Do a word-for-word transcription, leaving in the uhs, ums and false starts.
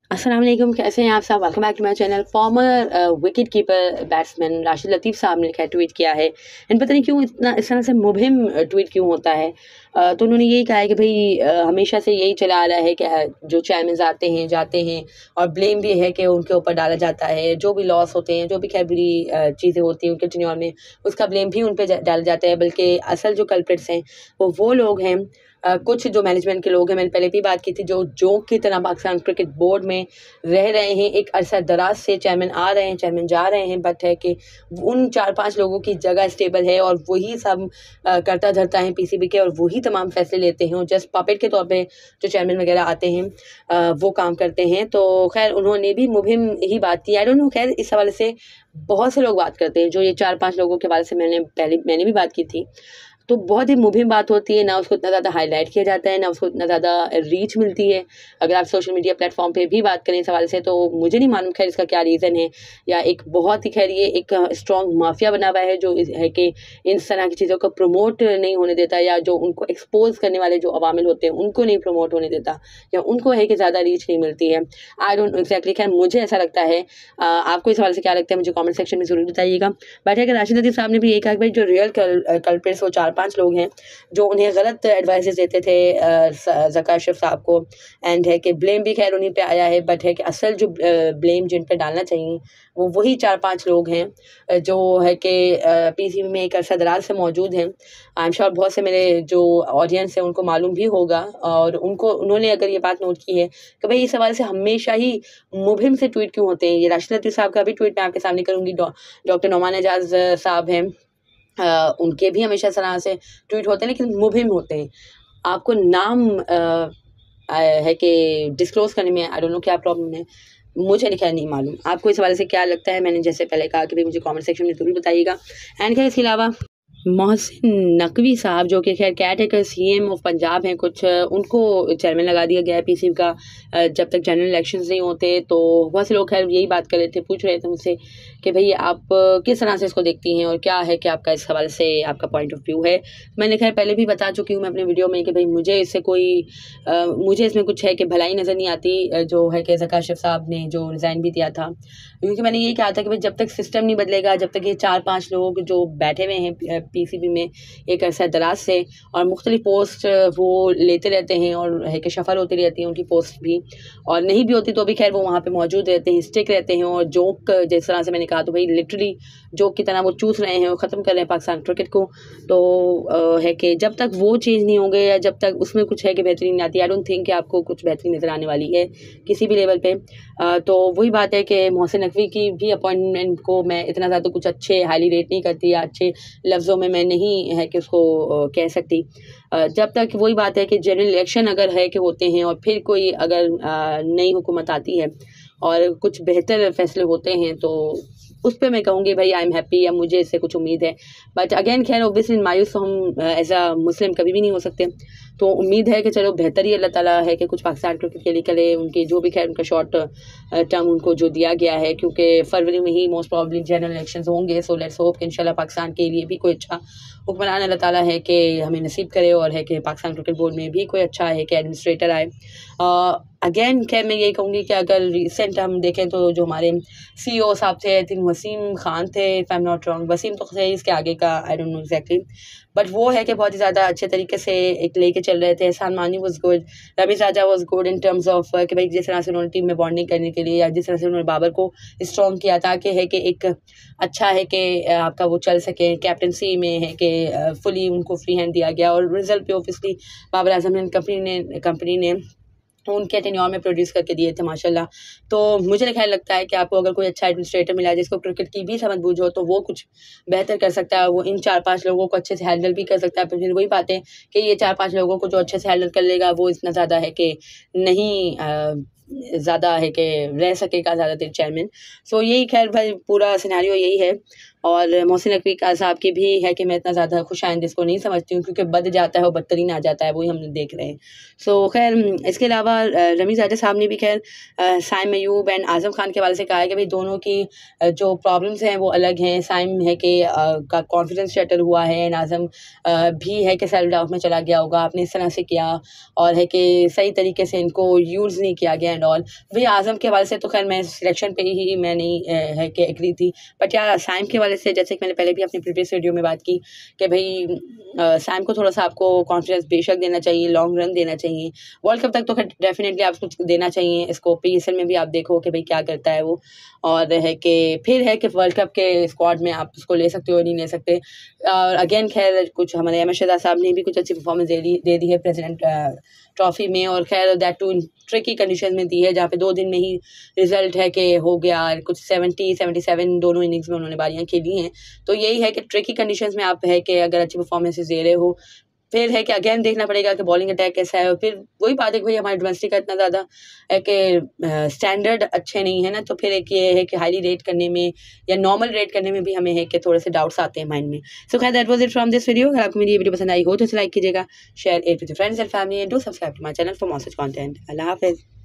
अस्सलाम वालेकुम, कैसे हैं आप सब। Welcome back to my channel. Former wicket keeper batsman Rashid Latif साहब ने खैर ट्वीट किया है। एंड पता नहीं क्यों इतना इस तरह से मुबहिम ट्वीट क्यों होता है। uh, तो उन्होंने यही कहा है कि भाई uh, हमेशा से यही चला आ रहा है कि जो चेयरमैन आते हैं जाते हैं और ब्लेम भी है कि उनके ऊपर डाला जाता है। जो भी लॉस होते हैं, जो भी खैर बुरी uh, चीज़ें होती हैं उनके टेन्योर में, उसका ब्लेम भी उन पर डाला जाता है। बल्कि असल जो कल्प्रिट्स हैं वो वो लोग हैं, Uh, कुछ जो मैनेजमेंट के लोग हैं, मैंने पहले भी बात की थी, जो जोक की तरह पाकिस्तान क्रिकेट बोर्ड में रह रहे हैं। एक अरसा दराज से चेयरमैन आ रहे हैं, चेयरमैन जा रहे हैं, बट है कि उन चार पांच लोगों की जगह स्टेबल है और वही सब uh, करता धरता है पीसीबी के, और वही तमाम फैसले लेते हैं। और जस्ट पपेट के तौर पे जो चेयरमैन वगैरह आते हैं uh, वो काम करते हैं। तो खैर उन्होंने भी मुहिम ही बात की। आई डोंट नो, खैर इस हवाले से बहुत से लोग बात करते हैं। जो ये चार पांच लोगों के हवाले से मैंने पहले मैंने भी बात की थी, तो बहुत ही मुबहिम बात होती है। ना उसको इतना ज़्यादा हाईलाइट किया जाता है, ना उसको इतना ज़्यादा रीच मिलती है। अगर आप सोशल मीडिया प्लेटफॉर्म पे भी बात करें इस हवाले से, तो मुझे नहीं मालूम खैर इसका क्या रीज़न है। या एक बहुत ही खैर ये एक स्ट्रॉन्ग माफिया बना हुआ है जो है कि इन तरह की चीज़ों को प्रमोट नहीं होने देता, या जो उनको एक्सपोज करने वाले जो अवामिल होते हैं उनको नहीं प्रमोट होने देता, या उनको है कि ज़्यादा रीच नहीं मिलती है। आई डोंट नो एक्जैक्टली, खैर मुझे ऐसा लगता है। आ, आपको इस हवाले से क्या लगता है मुझे कॉमेंट सेक्शन में ज़रूर बताइएगा। बट है कि राशिद लतीफ़ साहब ने भी यही कहा कि भाई जो रियल कल्प्रिट्स वो चार पाँच लोग हैं जो उन्हें गलत एडवाइस देते थे ज़का अशरफ साहब को। एंड है कि ब्लेम भी खैर उन्हीं पे आया है, बट है कि असल जो ब्लेम जिन पे डालना चाहिए वो वही चार पांच लोग हैं जो है कि पीसीबी में एक अरसा दराज से मौजूद हैं। आई एम श्योर बहुत से मेरे जो ऑडियंस है उनको मालूम भी होगा, और उनको उन्होंने अगर ये बात नोट की है कि भाई इस सवाल से हमेशा ही मुबहिम से ट्वीट क्यों होते हैं। ये राशिद लतीफ़ साहब का भी ट्वीट मैं आपके सामने करूँगी। डॉक्टर नोमान एजाज साहब हैं, Uh, उनके भी हमेशा इस तरह से ट्वीट होते हैं, लेकिन मुबहिम होते हैं। आपको नाम uh, है कि डिस्क्लोज करने में आई डोंट नो क्या प्रॉब्लम है, मुझे खैर नहीं मालूम। आपको इस हवाले से क्या लगता है? मैंने जैसे पहले कहा कि भाई मुझे कमेंट सेक्शन में ज़रूर बताइएगा। एंड खैर इसके अलावा मोहसिन नकवी साहब जो कि खैर कैटेकर सीएम ऑफ पंजाब हैं, कुछ उनको चेयरमैन लगा दिया गया है पीसीबी का जब तक जनरल इलेक्शंस नहीं होते। तो बहुत से लोग खैर यही बात कर रहे थे, पूछ रहे थे मुझसे कि भाई आप किस तरह से इसको देखती हैं और क्या है कि आपका इस हवाले से आपका पॉइंट ऑफ व्यू है। मैंने खैर पहले भी बता चुकी हूँ मैं अपने वीडियो में कि भाई मुझे इससे कोई आ, मुझे इसमें कुछ है कि भलाई नज़र नहीं आती जो है कि ज़का अशरफ साहब ने जो रिज़ाइन भी दिया था। क्योंकि मैंने यही कहा था कि भाई जब तक सिस्टम नहीं बदलेगा, जब तक ये चार पाँच लोग जो बैठे हुए हैं पीसीबी में एक अरसा दराज से और मुख्तलिफ पोस्ट वो लेते रहते हैं और है कि शफल होती रहती हैं उनकी पोस्ट भी, और नहीं भी होती तो भी खैर वो वहाँ पे मौजूद रहते हैं, स्टिक रहते हैं। और जोक जिस तरह से मैंने कहा, तो भाई लिटरली जोक की तरह वो चूस रहे हैं और ख़त्म कर रहे हैं पाकिस्तान क्रिकेट को। तो है कि जब तक वो चीज़ नहीं होंगे या जब तक उसमें कुछ है कि बेहतरीन नहीं आती, आई डोंट थिंक कि आपको कुछ बेहतरीन नज़र आने वाली है किसी भी लेवल पे। तो वही बात है कि मोहसिन नकवी की भी अपॉइंटमेंट को मैं इतना ज़्यादा कुछ अच्छे हाईली रेट नहीं करती, या अच्छे लफ्ज़ों में मैं नहीं है कि उसको कह सकती। जब तक वही बात है कि जनरल इलेक्शन अगर है कि होते हैं और फिर कोई अगर नई हुकूमत आती है और कुछ बेहतर फैसले होते हैं, तो उस पर मैं कहूँगी भाई आई एम हैप्पी, या मुझे इससे कुछ उम्मीद है। बट अगेन खैर ओब्वियसली मायूस तो हम एज अ मुस्लिम कभी भी नहीं हो सकते। तो उम्मीद है कि चलो बेहतर ही अल्लाह ताला है कि कुछ पाकिस्तान क्रिकेट के लिए करे। उनके जो भी खैर उनका शॉर्ट टर्म उनको जो दिया गया है, क्योंकि फरवरी में ही मोस्ट प्रॉब्ली जनरल इलेक्शंस होंगे। सो लेट्स होप कि इंशाल्लाह पाकिस्तान के लिए भी कोई अच्छा हुक्मरान अल्लाह ताला है कि हमें नसीब करे, और है कि पाकिस्तान क्रिकेट बोर्ड में भी कोई अच्छा है कि एडमिनिस्ट्रेटर आए। अगेन खैर मैं यही कहूँगी कि अगर रिसेंट हम देखें तो जो हमारे सी ओ साहब थे, आई थिंक वसीम खान थे if I am not wrong, Wasim तो सही इसके आगे का I don't know exactly, but वो है कि बहुत ही ज़्यादा अच्छे तरीके से एक लेके चल रहे थे। Ehsan Mani was good, Rameez Raja was good in terms of कि भाई जिस तरह से उन्होंने टीम में बॉन्डिंग करने के लिए, या जिस तरह से उन्होंने बाबर को स्ट्रॉन्ग किया ताकि है कि एक अच्छा है कि आपका वो चल सके। कैप्टनसी में है कि फुली उनको फ्री हैंड दिया गया, और रिजल्ट पे ऑब्वियसली बाबर आजम ने कंपनी ने कंपनी ने उनके टेन्योर में प्रोड्यूस करके दिए थे माशाल्लाह। तो मुझे ख्याल लगता है कि आपको अगर कोई अच्छा एडमिनिस्ट्रेटर मिला जिसको क्रिकेट की भी समझ बूझ हो, तो वो कुछ बेहतर कर सकता है। वो इन चार पांच लोगों को अच्छे से हैंडल भी कर सकता है। फिर वही बात है कि ये चार पांच लोगों को जो अच्छे से हैंडल कर लेगा वो इतना ज़्यादा है कि नहीं ज़्यादा है कि रह सकेगा ज़्यादा देर चेयरमैन। सो यही खैर भाई पूरा सिनेरियो यही है। और मोहसिन नकवी का साहब की भी है कि मैं इतना ज़्यादा खुश आइंद इसको नहीं समझती हूँ, क्योंकि बद जाता है और बदतरीन आ जाता है, वही हम देख रहे हैं। सो खैर इसके अलावा रमीज़ आजा साहब ने भी खैर साइम अयूब एंड आज़म खान के वाले से कहा है कि भाई दोनों की जो प्रॉब्लम्स हैं वो अलग हैं। साइम है कि का कॉन्फिडेंस शटर हुआ है, एंड आज़म भी है कि सेल्फ डाउट में चला गया होगा, आपने इस तरह से किया और है कि सही तरीके से इनको यूज़ नहीं किया गया एंड ऑल। भाई आज़म के वाले से तो खैर मैं सिलेक्शन पे ही मैं नहीं है कि एग्री थी, बट यार साइम के वाले से जैसे कि मैंने पहले भी अपनी प्रीवियस वीडियो में बात की कि भाई साइम को थोड़ा सा आपको कॉन्फिडेंस बेशक देना चाहिए, लॉन्ग रन देना चाहिए, वर्ल्ड कप तक तो खैर डेफिनेटली आपको देना चाहिए इसको। पीएसएल में भी आप देखो कि भाई क्या करता है वो, और है कि फिर है कि वर्ल्ड कप के स्क्वाड में आप उसको ले सकते हो नहीं ले सकते। और अगेन खैर कुछ हमारे अहमद शहजाद साहब ने भी कुछ अच्छी परफॉर्मेंस दे दी दे दी है प्रेसिडेंट ट्रॉफी में, और खैर दैट टू ट्रिकी कंडीशन में दी है, जहाँ पे दो दिन में ही रिजल्ट है कि हो गया। कुछ सेवेंटी सेवेंटी सेवन दोनों इनिंग्स में उन्होंने बारियाँ खेली हैं। तो यही है कि ट्रिकी कंडीशंस में आप है कि अगर अच्छी परफॉर्मेंसेस दे रहे हो, फिर है कि अगेन देखना पड़ेगा कि बॉलिंग अटैक कैसा है। और फिर वही बात है कि भाई हमारे डोमेस्टिक का इतना ज़्यादा है कि स्टैंडर्ड अच्छे नहीं है ना, तो फिर एक ये है कि हाईली रेट करने में या नॉर्मल रेट करने में भी हमें है कि थोड़े से डाउट्स आते हैं माइंड में। सो खैर that was it from this video. अगर आपको मेरी ये वीडियो पसंद आई हो तो लाइक कीजिएगा, share it with friends and family, and do subscribe to my channel for more such content. Allah हाफिज़।